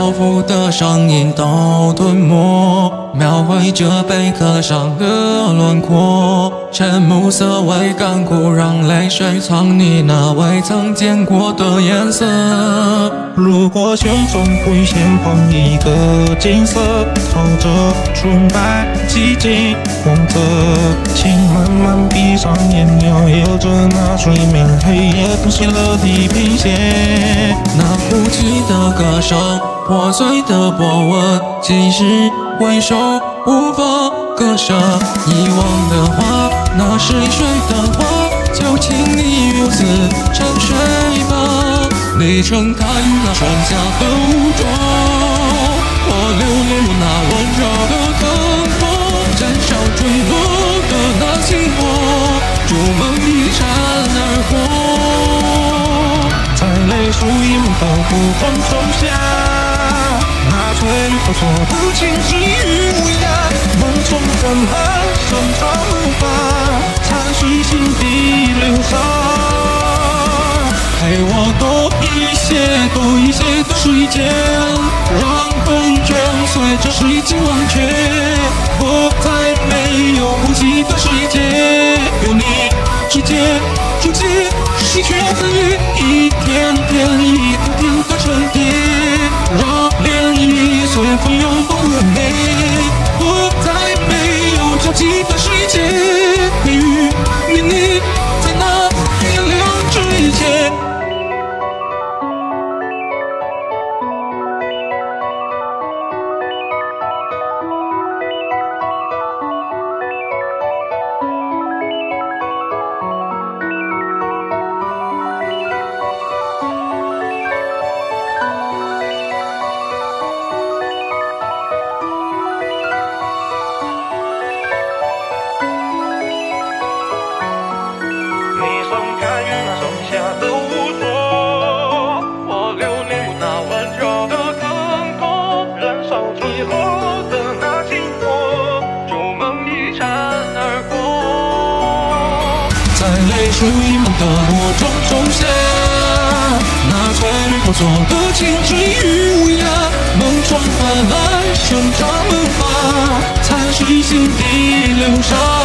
漂浮的声音都吞没，描绘着贝壳上的轮廓。沉暮色为干枯，让泪水藏匿那未曾见过的颜色。 如果旋风会先换一个景色，朝着纯白寂静光泽，请慢慢闭上眼，摇摇着那水面黑夜吞噬了地平线。 那哭泣的歌声，破碎的波纹，即使回首无法割舍。遗忘的花，那逝水的花，就请你如此沉睡吧。你撑开那剩下的无着，我流连那温热的灯火，燃烧坠落的那星火，筑梦一闪而过。 在泪水盈满的湖风中下，那最后说的情之于无涯，梦中人来深藏无法，残水心底流沙。 陪我多一些的时间，让风筝随着时间忘却。我在没有呼吸的世界，有你世界逐渐失去自愈，一天天的沉淀，让涟漪随风涌动完美。我在没有交集的世界，陪与你在那月亮之前。泪水盈满的火种下，那最后做的情之于无涯，梦中泛滥生长无法，残水心底流沙。